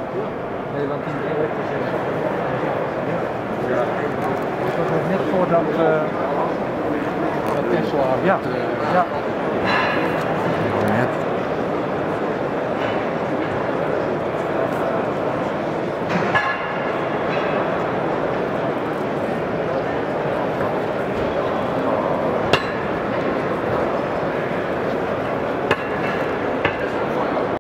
Nee, want die elektrische. Ja. Dat was net voordat Tesla. Ja. Ja.